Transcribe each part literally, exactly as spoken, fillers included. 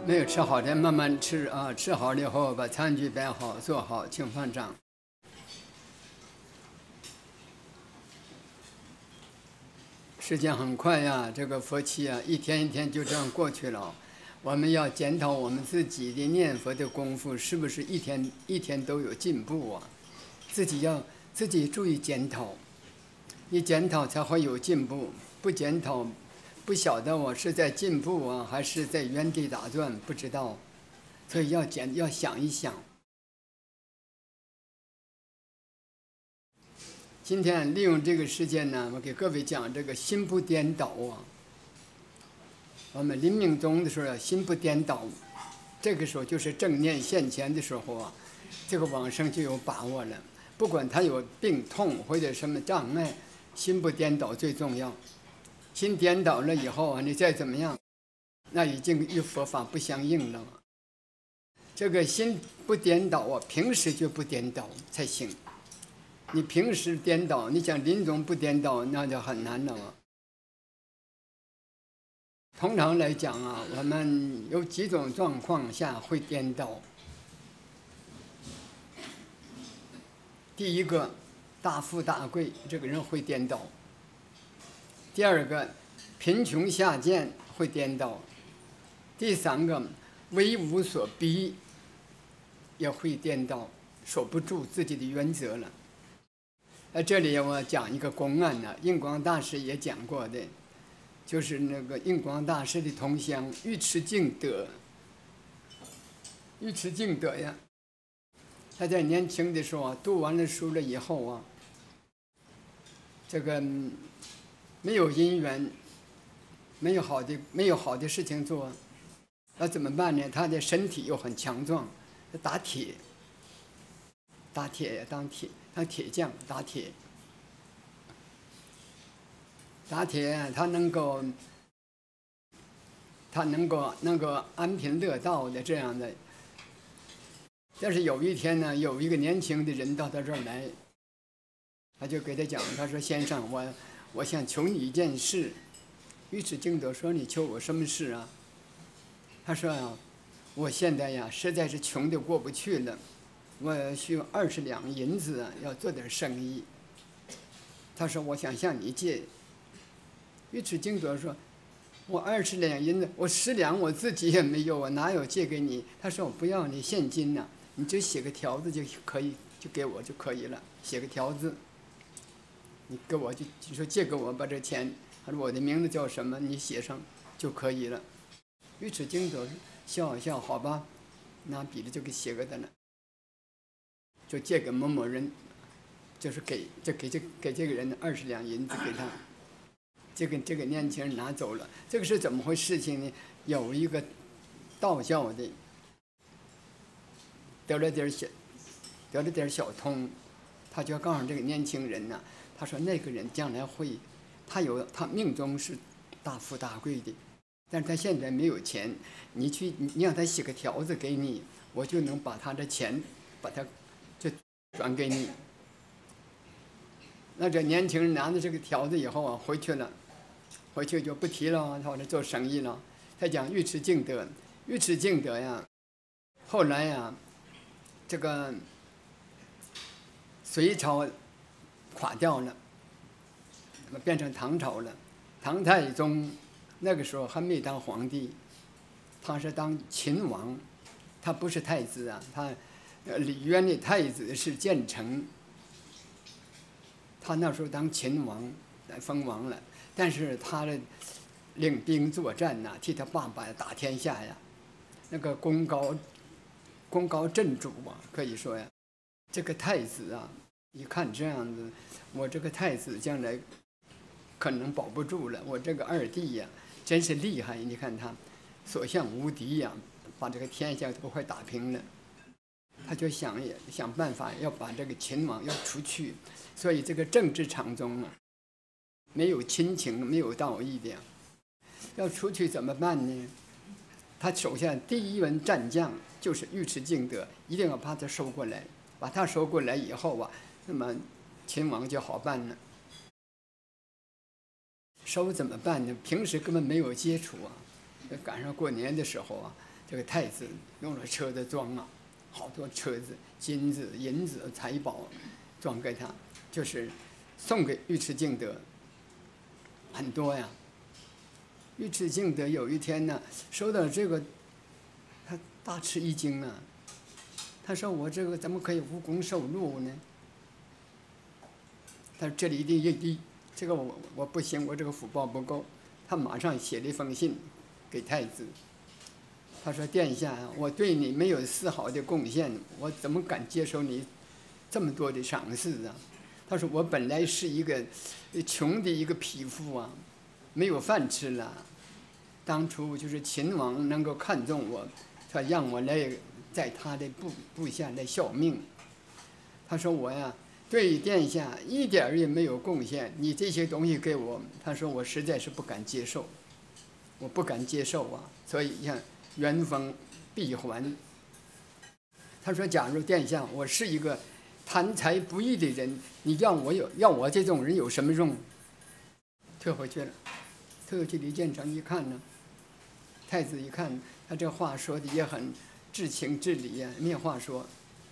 没有吃好的慢慢吃啊，吃好了以后把餐具摆好，做好，请放上。时间很快呀，这个佛期啊，一天一天就这样过去了。我们要检讨我们自己的念佛的功夫是不是一天一天都有进步啊？自己要自己注意检讨，一检讨才会有进步，不检讨。不晓得我是在进步啊，还是在原地打转，不知道，所以要检要想一想。今天利用这个时间呢，我给各位讲这个心不颠倒啊。我们临命终的时候，心不颠倒，这个时候就是正念现前的时候啊，这个往生就有把握了。不管他有病痛或者什么障碍，心不颠倒最重要。心颠倒了以后啊，你再怎么样，那已经与佛法不相应了。这个心不颠倒啊，平时就不颠倒才行。你平时颠倒，你想临终不颠倒，那就很难了啊。通常来讲啊，我们有几种状况下会颠倒。第一个，大富大贵，这个人会颠倒。第二个，贫穷下贱会颠倒；第三个，为无所逼也会颠倒，守不住自己的原则了。呃，这里我讲一个公案呢，印光大师也讲过的，就是那个印光大师的同乡尉迟敬德。尉迟敬德呀，他在年轻的时候啊，读完了书了以后啊，这个没有姻缘，没有好的没有好的事情做，那怎么办呢？他的身体又很强壮，打铁，打铁呀，当铁当铁匠，打铁，打铁，他能够，他能够能够安贫乐道的这样的。但是有一天呢，有一个年轻的人到他这儿来，他就给他讲，他说：“先生，我。”我想求你一件事。尉迟敬德说：“你求我什么事啊？”他说：“啊，我现在呀实在是穷得过不去了，我需要二十两银子啊，要做点生意。”他说：“我想向你借。”尉迟敬德说：“我二十两银子，我十两我自己也没有，我哪有借给你？”他说：“我不要你现金呐、啊，你就写个条子就可以，就给我就可以了，写个条子。”你给我就就说借给我把这钱，他说我的名字叫什么，你写上就可以了。尉迟敬德笑一笑，好吧，拿笔的就给写个的了，就借给某某人，就是给就给这给这个人二十两银子给他，这个这个年轻人拿走了。这个是怎么回事情呢？有一个道教的得了点小得了点小通，他就要告诉这个年轻人呢、啊。他说：“那个人将来会，他有他命中是大富大贵的，但是他现在没有钱。你去，你让他写个条子给你，我就能把他的钱，把他就转给你。”那这年轻人拿着这个条子以后啊，回去了，回去就不提了，他往这做生意了。他讲尉迟敬德，尉迟敬德呀，后来呀，这个隋朝垮掉了，那么变成唐朝了。唐太宗那个时候还没当皇帝，他是当秦王，他不是太子啊。他李渊的太子是建成，他那时候当秦王封王了。但是他的领兵作战呐、啊，替他爸爸打天下呀，那个功高功高震主啊，可以说呀，这个太子啊。一看这样子，我这个太子将来可能保不住了。我这个二弟呀，真是厉害！你看他所向无敌呀，把这个天下都快打平了。他就想也想办法要把这个秦王要除去，所以这个政治场中啊，没有亲情，没有道义的，要出去怎么办呢？他手下第一员战将就是尉迟敬德，一定要把他收过来。把他收过来以后啊。那么秦王就好办了。收怎么办呢？平时根本没有接触啊，赶上过年的时候啊， 这个太子用了车子装啊，好多车子、金子、银子、财宝装给他，就是送给尉迟敬德，很多呀。尉迟敬德有一天呢，收到这个，他大吃一惊啊。他说：“我这个怎么可以无功受禄呢？”他说：“这里的一滴，这个我我不行，我这个福报不够。”他马上写了一封信给太子。他说：“殿下，我对你没有丝毫的贡献，我怎么敢接受你这么多的赏赐啊？”他说：“我本来是一个穷的一个匹夫啊，没有饭吃了。当初就是秦王能够看中我，他让我来在他的部部下来效命。他说我呀，对殿下一点儿也没有贡献，你这些东西给我，他说我实在是不敢接受，我不敢接受啊。所以像原封闭还。他说，假如殿下我是一个贪财不义的人，你让我有要我这种人有什么用？退回去了。退回去，李建成一看呢，太子一看他这话说的也很至情至理呀，没话说。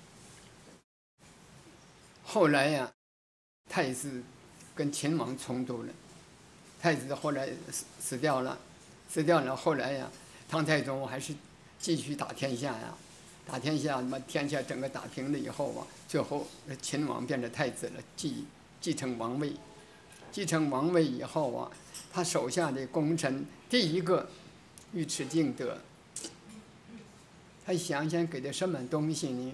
后来呀，太子跟秦王冲突了，太子后来死死掉了，死掉了。后来呀，唐太宗还是继续打天下呀，打天下，把天下整个打平了以后啊，最后秦王变成太子了，继继承王位。继承王位以后啊，他手下的功臣第一个尉迟敬德，他想想给他什么东西呢？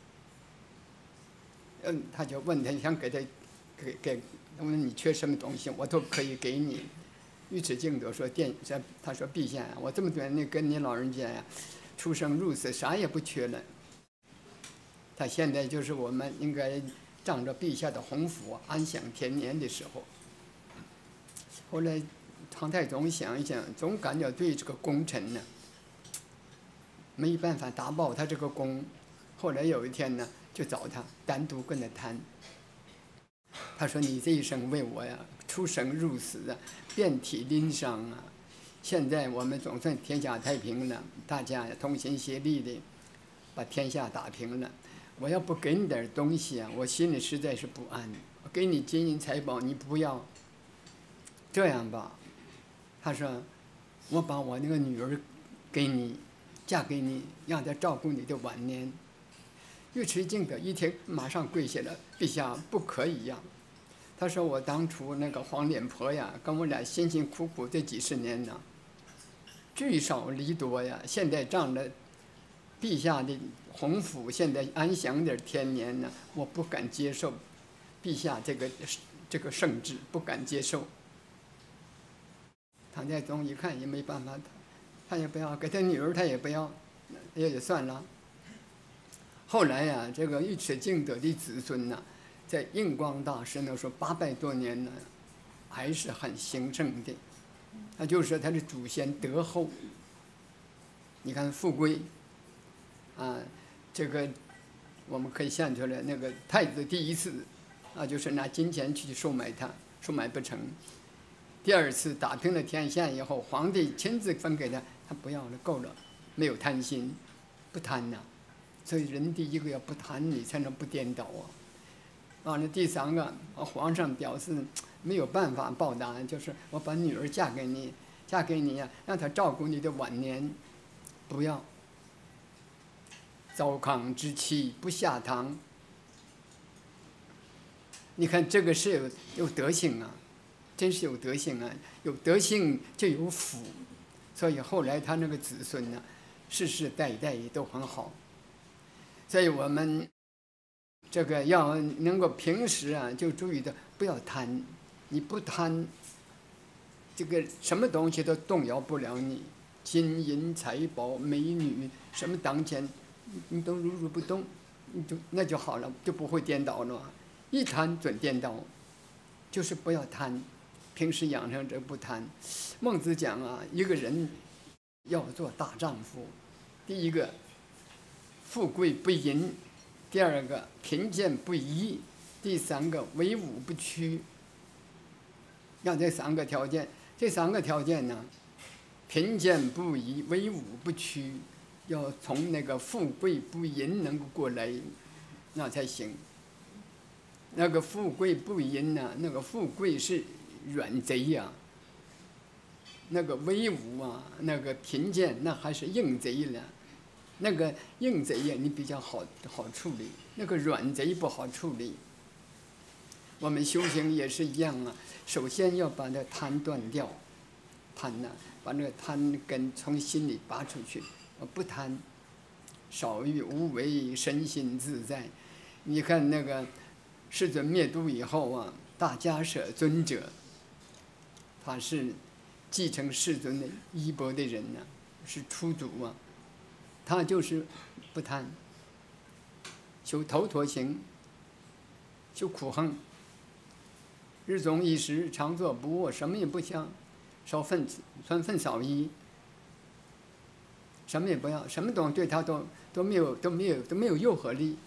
嗯，他就问他想给他，给给，他问你缺什么东西，我都可以给你。尉迟敬德说：“殿，他说陛下呀，我这么多年跟你老人家呀，出生入死，啥也不缺了。他现在就是我们应该仗着陛下的洪福，安享天年的时候。”后来，唐太宗想一想，总感觉对这个功臣呢，没办法答报他这个功。后来有一天呢，就找他单独跟他谈。他说：“你这一生为我呀，出生入死啊，遍体鳞伤啊。现在我们总算天下太平了，大家同心协力的把天下打平了。我要不给你点东西啊，我心里实在是不安。我给你金银财宝，你不要。这样吧，他说，我把我那个女儿给你，嫁给你，让她照顾你的晚年。”尉迟敬德一听，马上跪下了：“陛下不可以呀！”他说：“我当初那个黄脸婆呀，跟我俩辛辛苦苦这几十年呢，聚少离多呀。现在仗着陛下的洪福，现在安享点天年呢，我不敢接受陛下这个这个圣旨，不敢接受。”唐太宗一看也没办法，他也不要，给他女儿他也不要，也就算了。后来呀，这个尉迟敬德的子孙呢，在印光大师那说八百多年呢，还是很兴盛的。那就是说他的祖先德厚。你看富贵，啊，这个我们可以看出来，那个太子第一次啊，就是拿金钱去收买他，收买不成。第二次打平了天下以后，皇帝亲自分给他，他不要了，够了，没有贪心，不贪呐。所以人第一个要不贪，你才能不颠倒啊。完了第三个，皇上表示没有办法报答，就是我把女儿嫁给你，嫁给你呀，让她照顾你的晚年，不要。糟糠之妻不下堂。你看这个是有有德行啊，真是有德行啊，有德行就有福，所以后来他那个子孙呢，世世代代都很好。所以我们这个要能够平时啊，就注意的不要贪，你不贪，这个什么东西都动摇不了你，金银财宝、美女什么当前，你都如如不动，你就那就好了，就不会颠倒了。一贪准颠倒，就是不要贪，平时养成这不贪。孟子讲啊，一个人要做大丈夫，第一个，富贵不淫；第二个，贫贱不移；第三个，为武不屈。要这三个条件，这三个条件呢，贫贱不移，为武不屈， 要从那个富贵不淫能够过来，那才行。那个富贵不淫呢、啊，那个富贵是软贼呀、啊，那个威武啊，那个贫贱那还是硬贼了。那个硬贼呀、啊，你比较好好处理；那个软贼不好处理。我们修行也是一样啊，首先要把那贪断掉，贪呐、啊，把那个贪根从心里拔出去，不贪，少欲无为，身心自在。你看那个世尊灭度以后啊，大迦舍尊者，他是继承世尊的衣钵的人呢、啊，是初祖啊，他就是不贪，修头陀行，修苦行。日中一时，常坐不卧，什么也不想，少粪穿粪扫衣，什么也不要，什么东西对他都都没有都没有都没有诱惑力。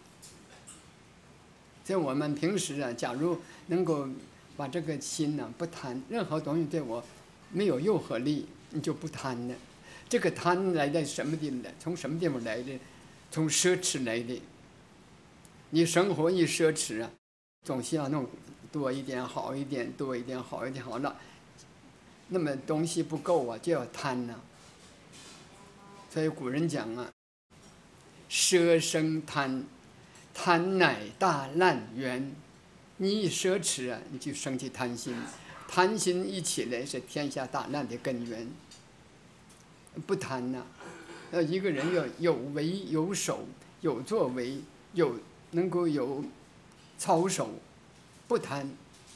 在我们平时啊，假如能够把这个心呢、啊、不贪，任何东西对我没有诱惑力，你就不贪了。这个贪来的什么地方来？从什么地方来的？从奢侈来的。你生活一奢侈啊，总是要弄多一点好一点，多一点好一点好了。那么东西不够啊，就要贪呐、啊。所以古人讲啊，奢生贪，贪乃大烂源。你一奢侈啊，你就生起贪心，贪心一起来是天下大难的根源。不贪呐、啊，要一个人要有为有守，有作为，有能够有操守。不贪，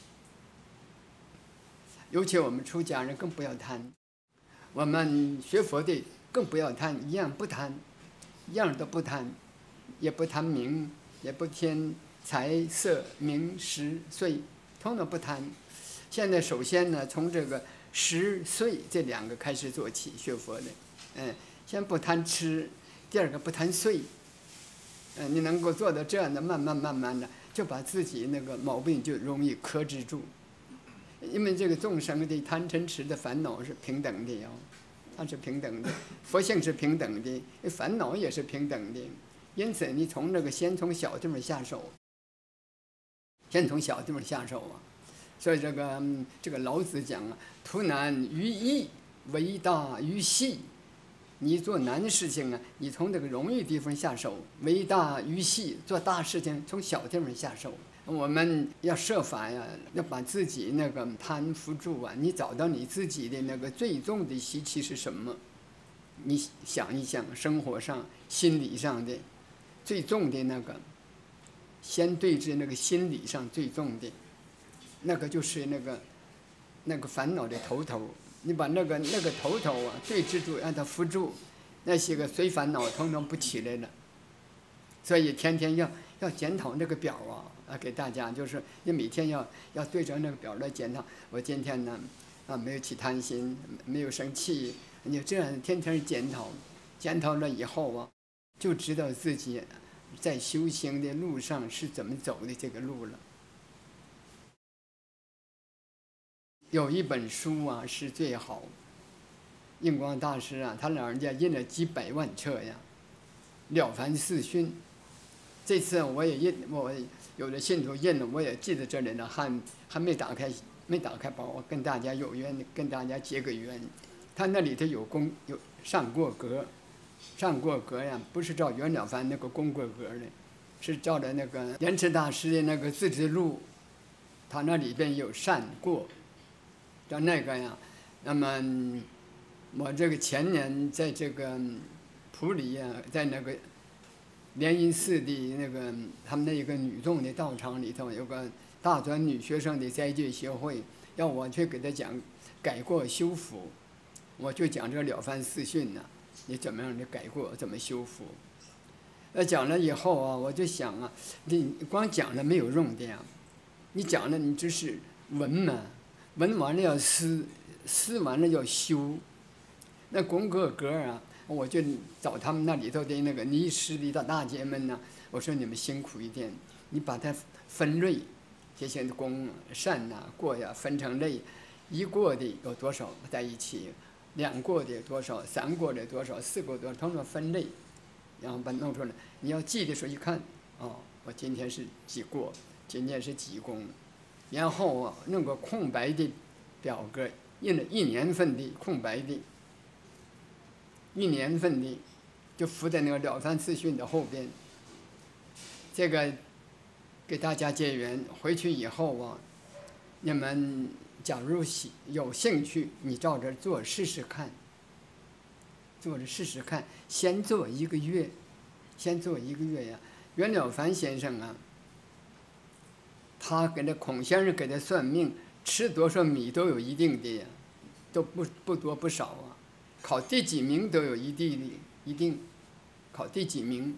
尤其我们出家人更不要贪，我们学佛的更不要贪，一样不贪，一样都不贪，也不贪名，也不添财色名食睡，统统不贪。现在首先呢，从这个食睡这两个开始做起，学佛的，嗯，先不贪吃，第二个不贪睡，嗯，你能够做到这样的，慢慢慢慢的。就把自己那个毛病就容易克制住，因为这个众生的贪嗔痴的烦恼是平等的哟，它是平等的，佛性是平等的，烦恼也是平等的，因此你从那个先从小地方下手，先从小地方下手啊。所以这个这个老子讲啊，图难于易，为大于细。你做难的事情啊，你从这个容易地方下手；为大于细，做大事情从小地方下手。我们要设法呀，要把自己那个贪扶住啊。你找到你自己的那个最重的习气是什么？你想一想，生活上、心理上的最重的那个，先对治那个心理上最重的，那个就是那个那个烦恼的头头。你把那个那个头头啊对治住，让它扶住，那些个随烦恼统统不起来了。所以天天要要检讨这个表啊，啊给大家就是你每天要要对着那个表来检讨。我今天呢啊没有起贪心，没有生气，你这样天天检讨，检讨了以后啊，就知道自己在修行的路上是怎么走的这个路了。有一本书啊是最好，印光大师啊，他老人家印了几百万册呀，《了凡四训》。这次我也印，我有的信徒印了，我也记在这里了，还还没打开，没打开包，我跟大家有缘，跟大家结个缘。他那里头有功，有上过格，上过格呀，不是照袁了凡那个功过格的，是照着那个莲池大师的那个自知录，他那里边有善过。叫那个呀，那么我这个前年在这个普里呀，在那个莲因寺的那个他们那一个女众的道场里头，有个大专女学生的斋戒协会，要我去给他讲改过修复，我就讲这个了凡四训呢，你怎么样的改过，怎么修复？呃，讲了以后啊，我就想啊，你光讲了没有用的呀，你讲了你只是文嘛。闻完了要思，思完了要修。那功过格啊，我就找他们那里头的那个尼师的大姐们呢，我说你们辛苦一点，你把它分类，这些功善呐、过呀分成类，一过的有多少在一起， 两过的多少，三过的多少，四过多少，通通分类，然后把它弄出来。你要记的时候一看，哦，我今天是几过，今天是几宫，然后啊弄个空白的表格，印了一年份的空白的，一年份的，就附在那个《了凡四训》的后边。这个给大家结缘，回去以后啊，你们假如喜有兴趣，你照着做试试看。做着试试看，先做一个月，先做一个月呀。袁了凡先生啊，他给那孔先生给他算命，吃多少米都有一定的呀，都不不多不少啊。考第几名都有一定的，一定考第几名。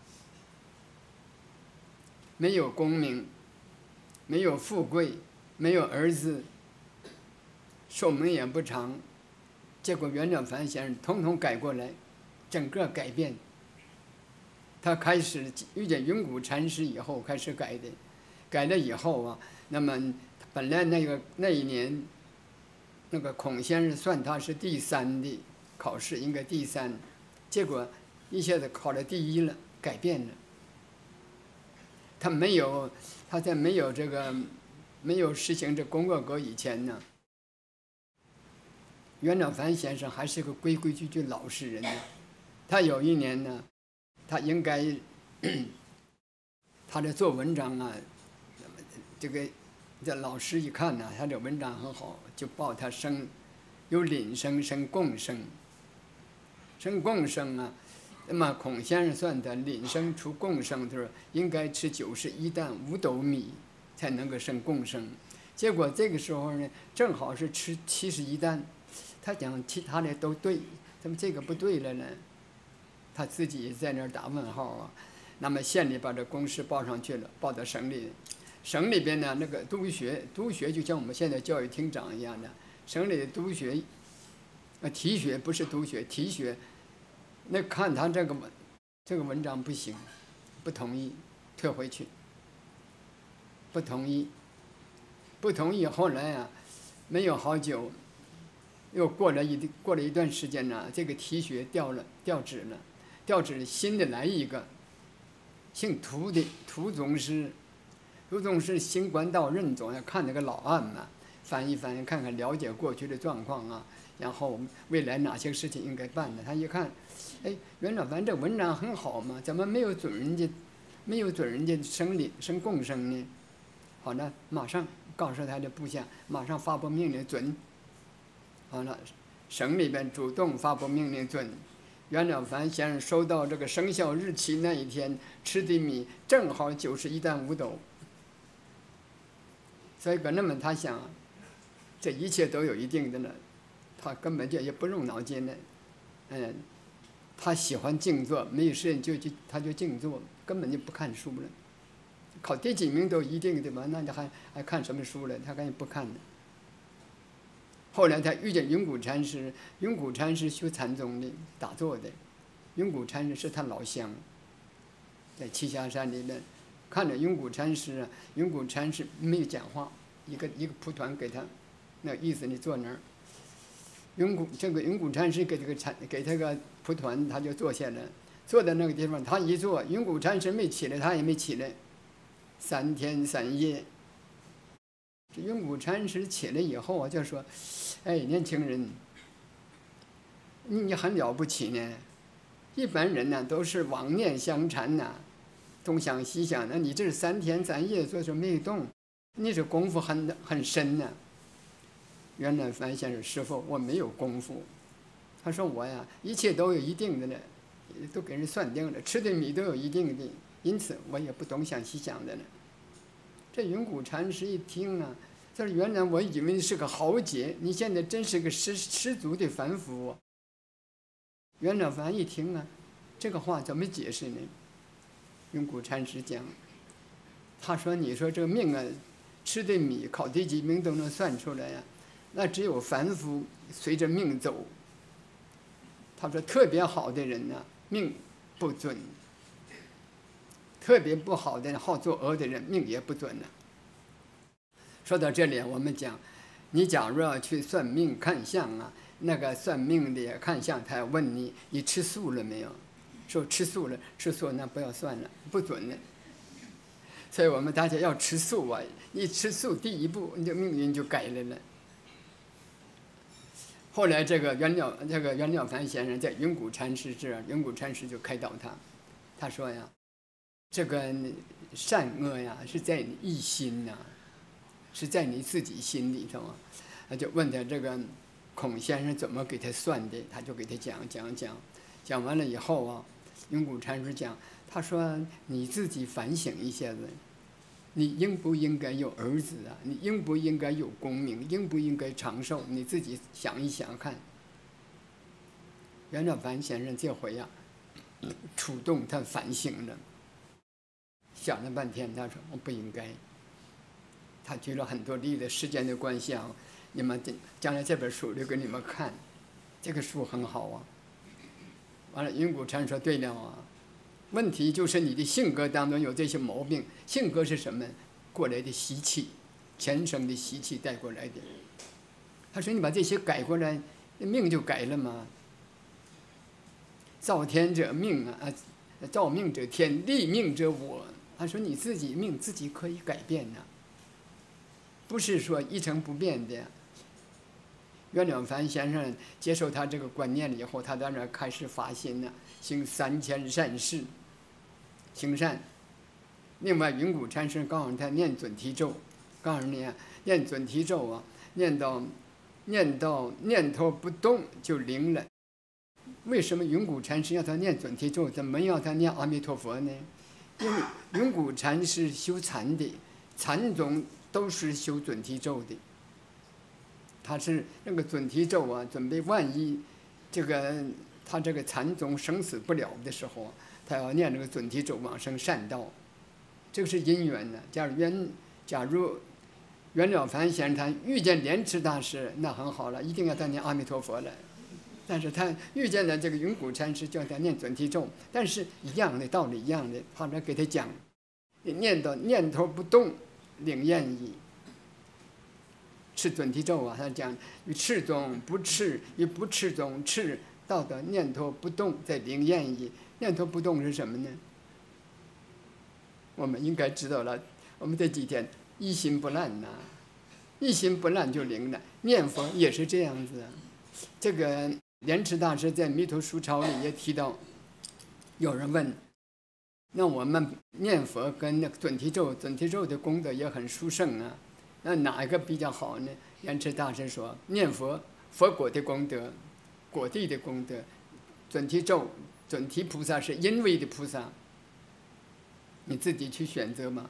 没有功名，没有富贵，没有儿子，寿命也不长。结果袁了凡先生统统改过来，整个改变。他开始遇见云谷禅师以后开始改的，改了以后啊，那么本来那个那一年，那个孔先生算他是第三的考试，应该第三，结果一下子考了第一了，改变了。他没有，他在没有这个，没有实行这功过格以前呢，袁了凡先生还是个规规矩矩老实人呢。他有一年呢，他应该，他的做文章啊，这个这老师一看呢，他这文章很好，就报他升，有领升升贡升，升贡升啊。那么孔先生算的领生除贡生，就是应该吃九十一担五斗米才能够生贡生。结果这个时候呢，正好是吃七十一担，他讲其他的都对，怎么这个不对了呢？他自己在那儿打问号啊。那么县里把这公示报上去了，报到省里，省里边呢那个督学，督学就像我们现在教育厅长一样的，省里的督学，呃提学不是督学，提学。那看他这个文，这个文章不行，不同意，退回去。不同意，不同意。后来啊，没有好久，又过了一过了一段时间呢，这个提学调了调职了，调职新的来一个，姓涂的涂总师，涂总师新官到任总要看那个老案嘛，翻一翻看看，了解过去的状况啊。然后未来哪些事情应该办的，他一看，哎，袁了凡这文章很好嘛，怎么没有准人家，没有准人家升领升贡生呢？好了，马上告诉他的部下，马上发布命令准。好了，省里边主动发布命令准。袁了凡先生收到这个生效日期那一天吃的米正好九十一担五斗。所以，那么他想，这一切都有一定的了。他根本就也不用脑筋的，嗯，他喜欢静坐，没有事情就就他就静坐，根本就不看书了。考第几名都一定的嘛，那就还还看什么书了？他根本不看的。后来他遇见云谷禅师，云谷禅师修禅宗的，打坐的，云谷禅师是他老乡，在栖霞山里面，看着云谷禅师啊，云谷禅师没有讲话，一个一个蒲团给他，那意思你坐那儿。云谷这个云谷禅师给这个禅给这个蒲团，他就坐下来，坐在那个地方，他一坐，云谷禅师没起来，他也没起来，三天三夜。这云谷禅师起来以后啊，就说：“哎，年轻人，你你很了不起呢。一般人呢都是妄念相缠呐，东想西想的，你这是三天三夜坐着没动，你这功夫很很深呢。”袁了凡先生，师父，我没有功夫。他说我呀，一切都有一定的呢，都给人算定了，吃的米都有一定的，因此我也不东想西想的呢。这云谷禅师一听啊，他说：“原来我以为你是个豪杰，你现在真是个失失足的凡夫。”袁了凡一听啊，这个话怎么解释呢？云谷禅师讲，他说：“你说这个命啊，吃的米考第几名都能算出来呀、啊。”那只有凡夫随着命走。他说特别好的人呢、啊，命不准；特别不好的好作恶的人，命也不准呢、啊。说到这里，我们讲，你假如要去算命看相啊， 那个算命的看相，他要问你，你吃素了没有？说吃素了，吃素那不要算了，不准了。所以我们大家要吃素啊！一吃素，第一步你的命运就改了了。后来这个袁了这个袁了凡先生在云谷禅师这儿，云谷禅师就开导他，他说呀，这个善恶呀是在你一心呐、啊，是在你自己心里头啊。他就问他这个孔先生怎么给他算的，他就给他讲讲讲，讲完了以后啊，云谷禅师讲，他说你自己反省一下子。你应不应该有儿子啊？你应不应该有功名？应不应该长寿？你自己想一想看。袁了凡先生这回呀、啊，触动他反省了，想了半天，他说我不应该。他举了很多例子，时间的关系啊，你们将来这本书留给你们看，这个书很好啊。完了，云谷禅说对了啊。问题就是你的性格当中有这些毛病，性格是什么？过来的习气，前生的习气带过来的。他说你把这些改过来，命就改了嘛。造天者命啊，造命者天，立命者我。他说你自己命自己可以改变呐、啊，不是说一成不变的。袁了凡先生接受他这个观念了以后，他在那儿开始发心了，行三千善事，行善。另外，云谷禅师告诉他念准提咒，告诉你啊，念准提咒啊，念到念到念头不动就灵了。为什么云谷禅师要他念准提咒，怎么要他念阿弥陀佛呢？因为云谷禅师修禅的，禅宗都是修准提咒的。他是那个准提咒啊，准备万一这个他这个禅宗生死不了的时候，他要念这个准提咒往生善道，这个是因缘呢。假如袁假如袁了凡先生他遇见莲池大师，那很好了，一定要他念阿弥陀佛了。但是他遇见了这个云谷禅师，叫他念准提咒，但是一样的道理一样的，他来给他讲，念到念头不动，灵验矣。持准提咒啊，他讲于持中不持，于不持中持，到的念头不动，在灵验矣。念头不动是什么呢？我们应该知道了。我们这几天一心不乱呐、啊，一心不乱就灵了。念佛也是这样子、啊。这个莲池大师在《弥陀书钞》里也提到，有人问，那我们念佛跟那个准提咒，准提咒的功德也很殊胜啊。那哪一个比较好呢？莲池大师说，念佛佛果的功德，果地的功德，准提咒，准提菩萨是因为的菩萨，你自己去选择嘛。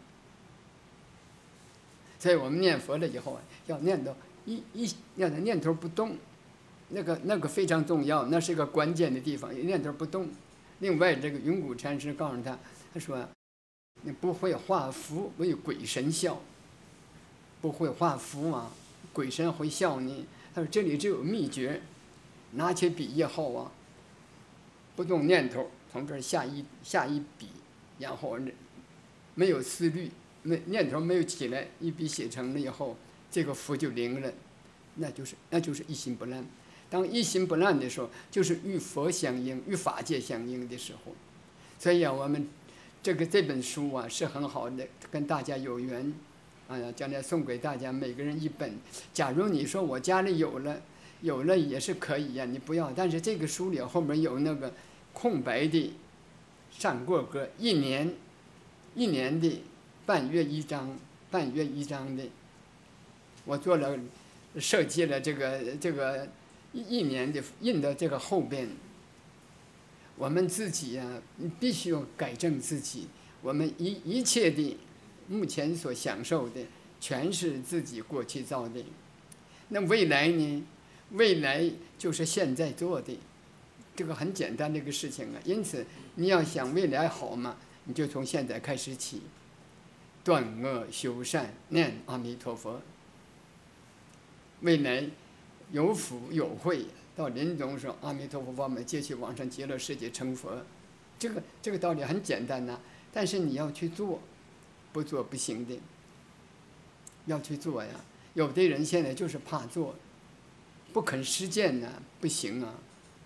所以我们念佛了以后啊，要念到一一要的念头不动，那个那个非常重要，那是一个关键的地方，念头不动。另外，这个云谷禅师告诉他，他说，你不会画符为鬼神笑。不会画符啊，鬼神会笑你。他说这里只有秘诀，拿起笔以后啊，不动念头，从这儿下一下一笔，然后没有思虑，没念头没有起来，一笔写成了以后，这个符就灵了，那就是那就是一心不乱。当一心不乱的时候，就是与佛相应，与法界相应的时候。所以啊，我们这个这本书啊是很好的，跟大家有缘。哎呀，将来送给大家每个人一本。假如你说我家里有了，有了也是可以呀、啊，你不要。但是这个书里后面有那个空白的上过个一年，一年的半月一张，半月一张的，我做了设计了这个这个一年的印到这个后边。我们自己呀、啊，必须要改正自己。我们一一切的。目前所享受的全是自己过去造的，那未来呢？未来就是现在做的，这个很简单的一个事情啊。因此，你要想未来好嘛，你就从现在开始起，断恶修善，念阿弥陀佛。未来有福有慧，到临终说阿弥陀佛，我们接去往上极乐世界成佛。这个这个道理很简单呐、啊，但是你要去做。不做不行的，要去做呀。有的人现在就是怕做， 不肯实践呢，不行啊。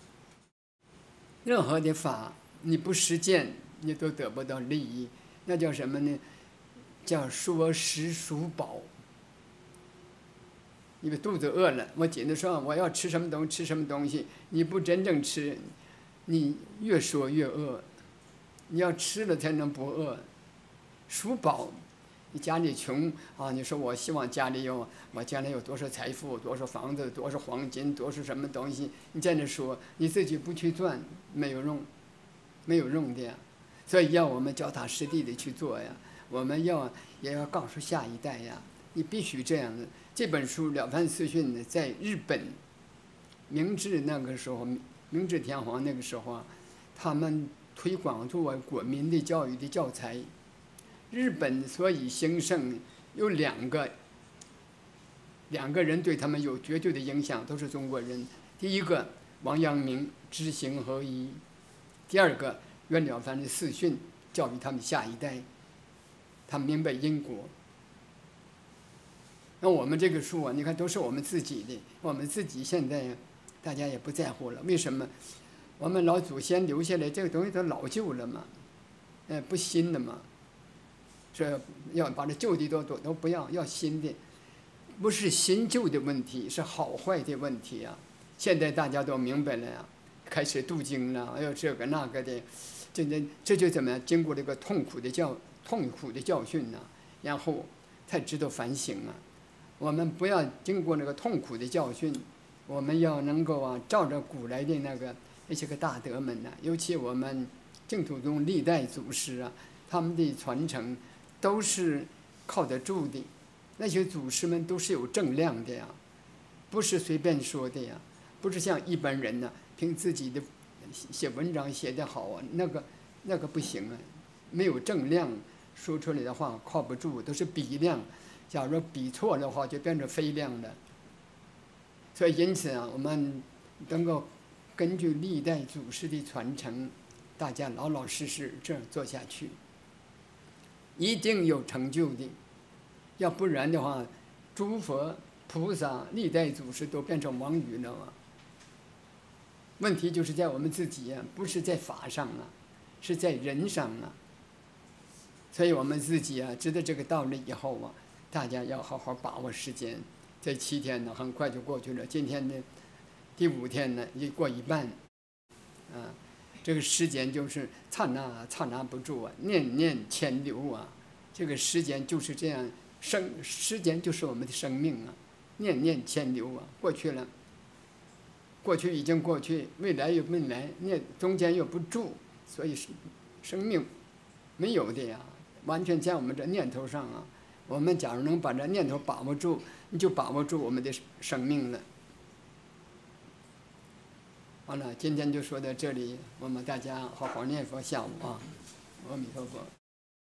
任何的法你不实践，你都得不到利益。那叫什么呢？叫说食属饱。因为肚子饿了，我紧着说我要吃什么东西吃什么东西，你不真正吃，你越说越饿。你要吃了才能不饿。属饱，你家里穷啊，你说我希望家里有我将来有多少财富，多少房子，多少黄金，多少什么东西，你在那说，你自己不去赚，没有用，没有用的呀。所以要我们脚踏实地的去做呀。我们要也要告诉下一代呀，你必须这样的。这本书《了凡四训》呢，在日本明治那个时候，明治天皇那个时候啊，他们推广作为国民的教育的教材。日本所以兴盛，有两个两个人对他们有绝对的影响，都是中国人。第一个王阳明知行合一，第二个袁了凡的四训教育他们下一代，他们明白因果。那我们这个书啊，你看都是我们自己的，我们自己现在大家也不在乎了。为什么？我们老祖先留下来这个东西都老旧了嘛，呃，不新的嘛。说要把这旧的都都都不要，要新的，不是新旧的问题，是好坏的问题啊。现在大家都明白了呀，开始读经了，还有这个那个的，这这这就怎么样？经过这个痛苦的教痛苦的教训呢，然后才知道反省啊。我们不要经过那个痛苦的教训，我们要能够啊，照着古来的那个那些个大德们呢，尤其我们净土宗历代祖师啊，他们的传承都是靠得住的。那些祖师们都是有正量的呀，不是随便说的呀，不是像一般人呢，凭自己的写文章写得好啊，那个那个不行啊，没有正量，说出来的话靠不住，都是比量。假如比错的话，就变成非量了。所以因此啊，我们能够根据历代祖师的传承，大家老老实实这样做下去，一定有成就的。要不然的话，诸佛菩萨历代祖师都变成妄语了嘛。问题就是在我们自己啊，不是在法上啊，是在人上啊。所以我们自己啊，知道这个道理以后啊，大家要好好把握时间。这七天呢，很快就过去了。今天呢，第五天呢，也过一半。啊，这个时间就是刹那刹那不住啊，念念牵流啊。这个时间就是这样，生时间就是我们的生命啊，念念牵流啊，过去了。过去已经过去，未来又没来，念中间又不住，所以生命没有的呀，完全在我们这念头上啊。我们假如能把这念头把握住，你就把握住我们的生命了。好了，今天就说到这里，我们大家好好念佛，下午啊，阿弥陀佛。